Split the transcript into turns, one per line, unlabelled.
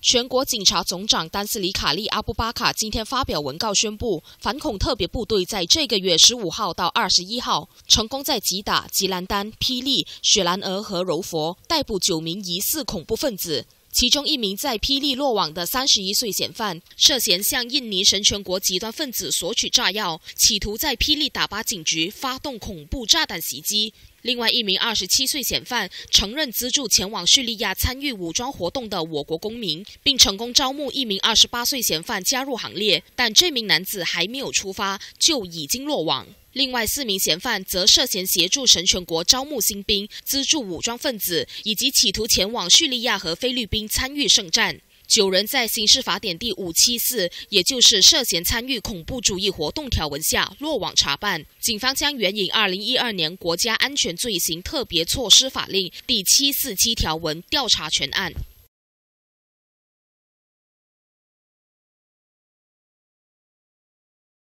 全国警察总长丹斯里卡利阿布巴卡今天发表文告宣布，反恐特别部队在这个月15号到21号，成功在吉打、吉兰丹、霹雳、雪兰莪和柔佛逮捕9名疑似恐怖分子。其中一名在霹雳落网的31岁嫌犯，涉嫌向印尼神权国极端分子索取炸药，企图在霹雳打巴警局发动恐怖炸弹袭击。另外一名27岁嫌犯承认资助前往叙利亚参与武装活动的我国公民，并成功招募一名28岁嫌犯加入行列，但这名男子还没有出发就已经落网。另外4名嫌犯则涉嫌协助神权国招募新兵、资助武装分子，以及企图前往叙利亚和菲律宾参与圣战。9人在刑事法典第574，也就是涉嫌参与恐怖主义活动条文下落网查办。警方将援引2012年国家安全罪行特别措施法令第747条文调查全案。